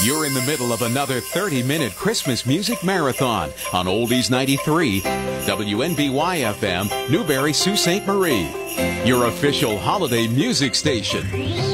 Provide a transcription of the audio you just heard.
You're in the middle of another 30-minute Christmas music marathon on Oldies 93, WNBY FM, Newberry, Sault Ste. Marie, your official holiday music station.